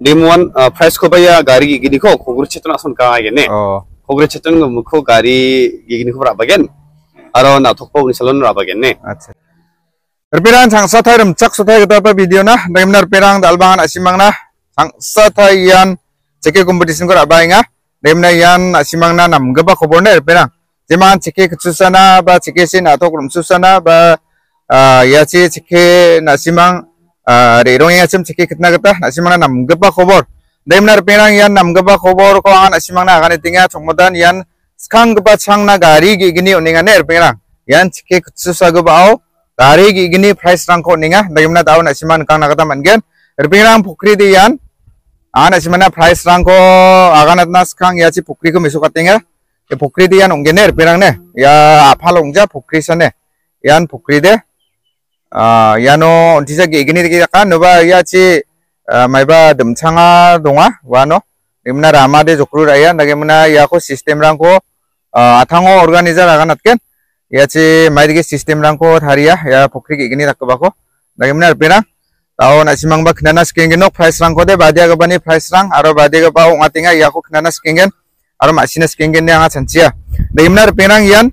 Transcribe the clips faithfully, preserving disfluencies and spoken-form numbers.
Demuan price ko ba ya gari gini ko kogure chetna son ka gene. Oh. Kogure chetna no mukho gari gini ko rabagen. Aro na thokpo ni salon rabagen ne. Acha. Perang sangsa thai ram chak sothai kita apa video na daimnar perang dalbangan asimang na sangsa thai yan ceke competition ko rabainga daimna yan asimang na nam gaba khobor ne perang jeman ceke khususana ba ceke sin atau rum susana ba ya ci ceke nasimang rerong yang acem ceke kitna kita nasimang na nam gaba khobor daimnar perang yan nam gaba khobor ko an asimang na akan tinggal chongmodan yan skang gaba chang na gari gini oninga ne perang yan ceke khususa gaba au gari gini price rangko ninga daimna tahun asiman kang nakata mangen erpingrang pukri diyan an asimana price rangko agan atnas kang yaci pukri ko misukatinga e pukri diyan onggene erpingrang ne ya apal ongja pukri sane yan pukri de yano ontisa gini diki kan noba yaci maiba demchanga donga wano daimna ramade jokru raya dagemna yako sistem rangko atango organizer agan atken yaci maidigi sistem rangko tharia ya pokri gini rakbako dagemna pera tao nasimang ba knana skingen no price rangko de badia gabani price rang aro badia gaba ongatinga yako knana skingen aro masina skingen yang chanchia dagemna perang yan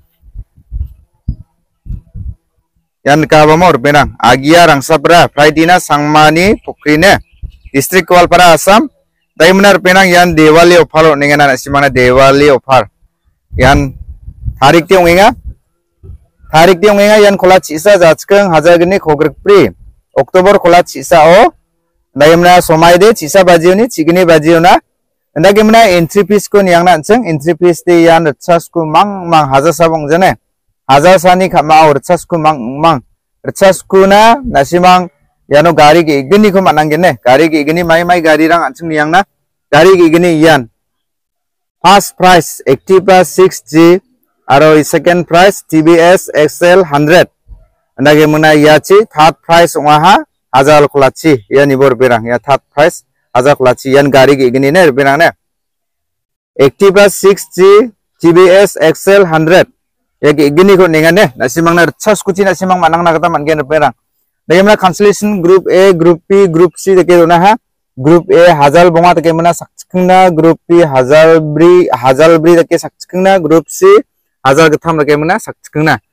yan kabamor perang agia rangsabra praidina sangmani pokrine district walpara asam dagemna perang yan Diwali offer ningana nasimana Diwali offer yan tarik ti onginga tarik di ongenga yan kola cisa jatskeng hajar gini kogrek pri Oktober kola cisa o daimna somai de cisa bajio ni cigini bajio na ndagemna entry fees ko niang na ceng entry fees de yan rchas ku mang mang hajar sabong jane hajar sani khama or rchas ku mang mang rchas ku na nasimang yano gari ge igni ko mananggene gari ge igni mai mai gari rang anceng niang na gari ge igni yan first price Activa six G aro second price T V S X L one hundred andage muna yachi third price ongaha hazal kolachi ya nibor berang ya third price hazal kolachi yan gari ge gini ne berang ne Activa six G T V S X L one hundred ya ge gini ko ningan ne nasimang na chas kuchi nasimang manang na kata mangen berang dage muna cancellation group A group B group C deke dona ha group A hazal bonga deke muna sakchkna group B hazal bri hazal bri deke sakchkna group C hazal getam lagi mana sakcikna.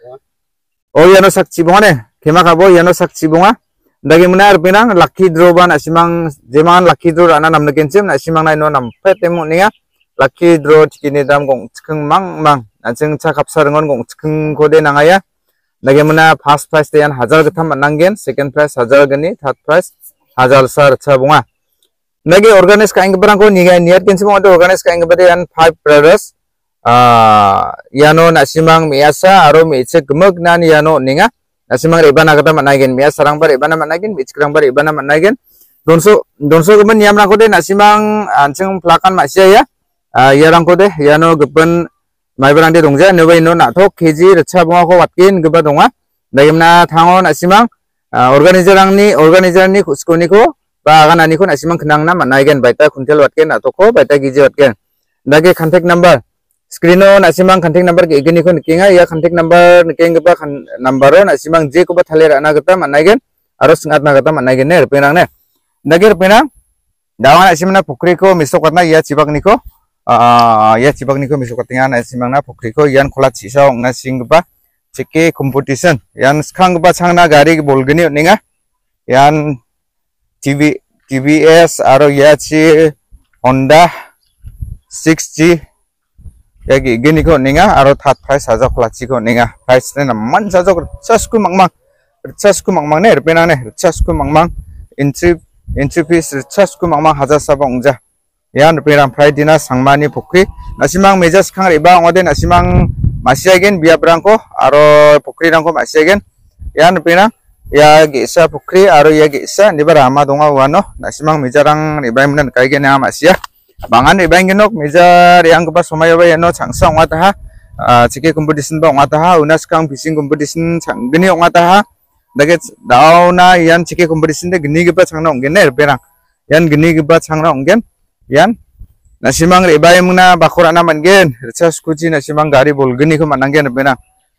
Oh yano sakcibonga ne, kema kabo yano sakcibonga. Dagi mana arpinang lucky draw ban asimang jeman lucky draw ana nam nekencem asimang na ino nam petemu niya lucky draw cikini dam gong cikeng mang mang. Aceng cakap sarengon gong cikeng kode nangaya. Dagi mana first price deyan hazal getam mananggen, second price hazal geni, third price hazal sar cabonga. Dagi organize kaing keberang ko niya niat kencem ada organize kaing keberang five brothers. Uh, yano nasimang miasa aro mice gemeg nan yano ninga nasimang ribana kata managen miasa sarang bar ribana managen mice kerang bar ribana managen donso donso gemen yam rangkode nasimang anceng pelakan masya ya uh, ya rangkode yano gepen mai barang de dongja nebai no nathok keji recha bonga ko watkin geba donga dagemna thango nasimang uh, organizer rangni organizer ni khuskoni ko ba agan ani ko nasimang kenang na managen baita kuntel watken atoko baita giji watken dage contact number Screeno nasimang contact number ke igini ko nikinga ya contact number nikeng ba number nasimang je ko ba thaler ana gata managen aro singat na gata managen ne penang ne dagir penang dawan nasimna pukri ko misokatna ya cibak niko a ya cibak niko misokatinga nasimang na pukri ko yan khola chisa ongna sing ba ceke competition yan skang ba changna gari bolgini ninga yan TV T V S aro ya ci Honda six G yagi gini ko ninga aro third price haja kolachi ko ninga price ne man saja chasku mangmang chasku mangmang ne rpena ne chasku mangmang entry entry fees chasku mangmang haja sabongja yan rpena price dina sangmani pokri nasimang mejas khang riba ngode nasimang masiagen biabrangko aro pokri rangko masiagen yan rpena ya gesa pokri aro ya gesa nibara ama donga wano nasimang mejarang riba menan kaigen ya masia bangan ibang genok meja yang kepas somaya ba yano changsa ongata ha cike competition ba ongata ha unas kang fishing competition chang geni ongata ha dage dauna yan cike competition de geni gepa changna onggen ne berang yan geni gepa changna onggen yan nasimang ibay muna bakurana mangen recharge kuji nasimang gari bol geni ko mananggen berang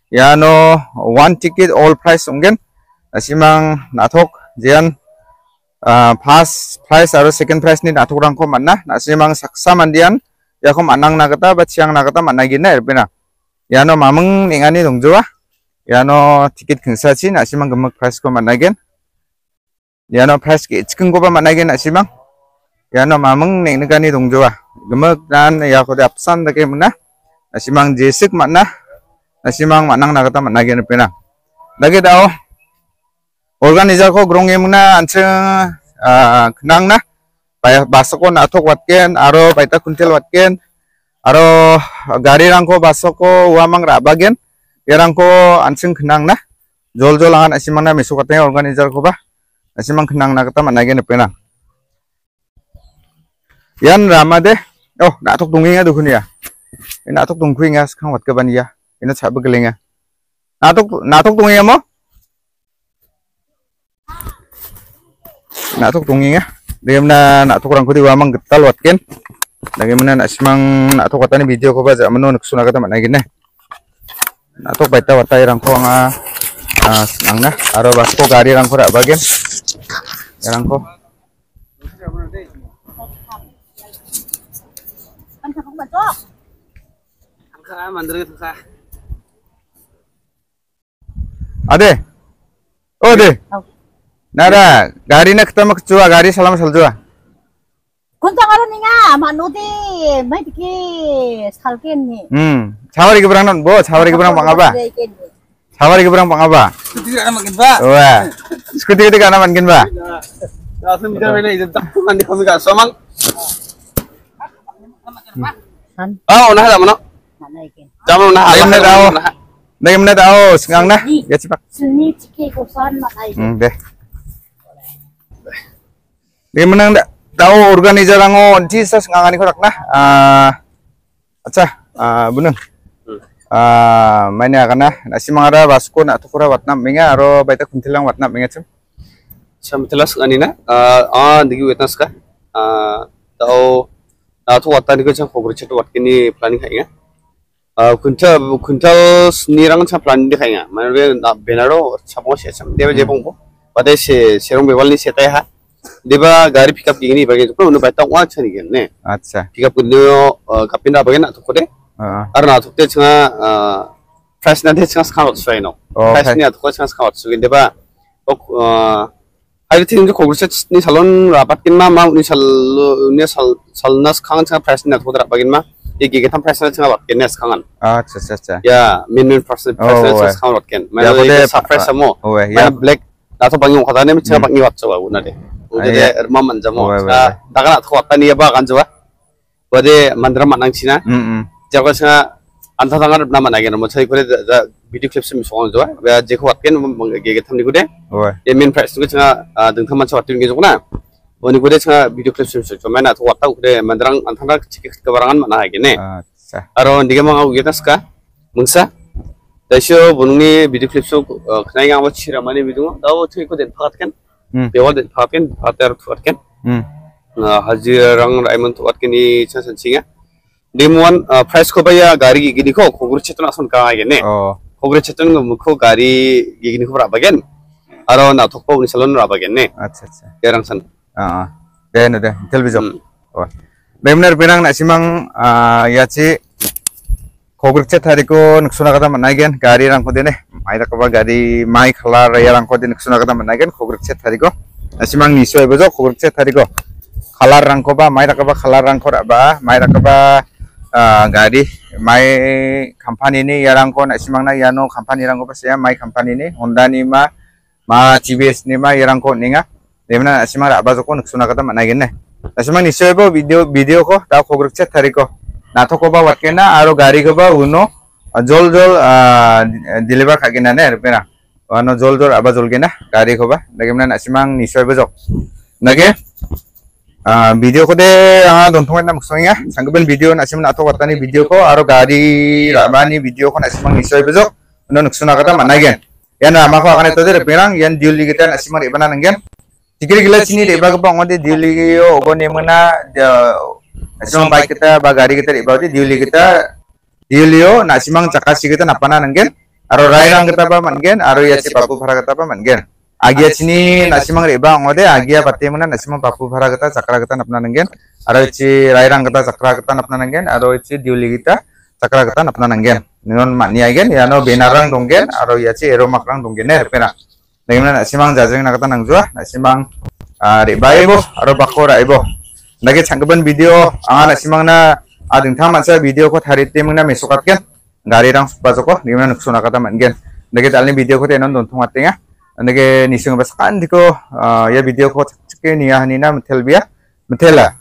yano one ticket all price onggen nasimang nathok jian first prize aro second prize ni natok rangko manna nasimang saksa mandian yakom anang nagata ba chiang nagata managin na erbena yano mameng ningani dongjoa yano tiket kengsachi nasimang gemek prize ko managin yano prize ke chiking ko ba managin nasimang yano mameng ningani dongjoa gemek dan yakode apsan dake mena nasimang jesik manna nasimang manang nagata managin erbena lagi dao organizer ko grong emuna anche kenang na basoko natok watken aro baita kuntel watken aro gari rangko basoko uamang rabagen yarangko anching kenang na jol jol angan asimang na mesu katanya organizer ko ba asimang kenang na kata managen pena yan ramade oh natok dunginga dukunia natok dungkuinga sekarang wat keban ya ini sabe gelinga natok natok dunginga mo natok tungingnya bagaimana natok orang kudi wamang getal watken bagaimana nak semang natok katanya video ko ba zaman nak suna kata mana gini natok baita watai rangko nga senang na aro basko gari rangko rak bagian rangko ade oh deh Nada, gari nak ketemu kecua, gari salam saljua. Kunta ngaron ninga, manudi, mai tiki salkin ni. Hmm, sawari keberang non, bo, sawari keberang pang apa? Sawari keberang pang apa? Skuti ka naman ba? Wah, skuti ka naman gin ba? Langsung bicara bela itu tak mandi kami ka somang. Oh, nah mana? Mana ikin? Jamu nah. Dayam na tao. Dayam na tao, sengang na. Ya cepat. Sini ciki kosan mana ikin? Hmm, deh. Dia menang dak tahu organizer rango Jesus ngangani korak nah ah acha ah bunun ah mainnya kana nasi mangara basko nak tukura watna menga aro baita kuntilang watna menga cem Samtelas anina ah digi witness ka ah tahu tahu watna ni ko cem khobor chetu watkini planning khainga ah kunta kuntal nirang cha planning khainga mane benaro chamo se cem debe je bongbo bade se serong bewal ni setai ha Deba gari pick up gini bagi tu pun baita wah cari kan ne. acha Pick up kuno kapinda bagi nak tu kode. Arna tu te cuma fresh nanti cuma sekarang tu saya no. Fresh ni tu kau cuma sekarang tu. Deba ok hari tu ni kau gurus ni salon rapat kin mah mau ni sal ni sal salnas kangen cuma fresh ni tu kau bagi mah. Iki kita fresh ni cuma bagi ni sekarang. acha acha Ya min min fresh fresh ni sekarang bagi. Mana ni fresh semua. Mana black. Atau bangi kau tanya macam bangi wat coba guna deh. Udah erma manjamo. Dakan atau apa nih apa kan coba. Bade mandra manang Cina. Jago sih antara tangan nama lagi nama saya kore video clip sih misalnya coba. Bade jago watken gege tham ni kude. Ya main price tu cina dengan teman cakap tu gitu na. Oni kude cina video clip sih misalnya. Mana atau apa kude mandrang antara cekik kebarangan mana lagi ne. Aron dia mau gitu ska. Mungsa. Dasyo bunungi video clip so kena yang awak cira mana video. Tahu tu ikut den pakat kan. Bewal den pakat pater pakat kan. Haji rang Raymond pakat kini chansan singa. Demuan price ko bayar gari gini ko kubur cetan ason kau aja ne. Kubur cetan ko gari gini ko berapa gen. Aro na thok ko ni salon berapa gen ne. acha acha Yarang san. ah deh deh television oh benar benar nak simang ya ci Kogrik cet hari ko nuksuna kata menagen gari rangko dene mai takaba gari mai khalar ya rangko dene nuksuna kata menagen kogrik cet hari ko asimang niso ebojo kogrik cet hari ko khalar rangko ba mai takaba khalar rangko ba mai takaba gari mai company ni ya rangko asimang na yano company rangko ba saya mai company ni Honda ni ma ma T V S ni ma ya rangko ninga demna asimang aba joko nuksuna kata menagen ne asimang niso ebo video video ko ta kogrik cet hari ko nato ko ba wakena aro gari ko ba uno jol jol deliver kagina ne rupena ano jol jol aba jol gena gari ko ba bagaimana nasimang nisoy bejok nage video ko de anga dontong na muksonga sangguben video nasimang nato watani video ko aro gari rabani video ko nasimang nisoy bejok uno nuksuna kata managen yan ama ko akan itu de rupena yan diuli kita nasimang ibana nanggen tikir gila sini de ba ko ba ngode diuli yo ogo nemena Asimang baik kita bagari kita di bawah diuli kita diulio nasimang cakasi kita napana nanggen aro rairang kita apa manggen aro ya si papu para kita apa manggen Agia sini nasimang reba ngode agia pati mana nasimang papu phara kita cakra kita napna nanggen aro ichi rairang kita cakra kita napna nanggen aro ichi diuli kita cakra kita napna nanggen non mani agen ya no benarang donggen aro yachi ero makrang donggen ne repena nagimna nasimang jajeng nakata nangjua nasimang reba ibo aro bakko raibo nage changgaban video anga nasimang na ading thang mansa video ko tharite mungna mesokatken gari rang supajoko nagimna nuksuna kata mangen nage talni video ko tenon don thongatenga nage nisung baskan diko ya video ko ceke niya hanina metel biya metela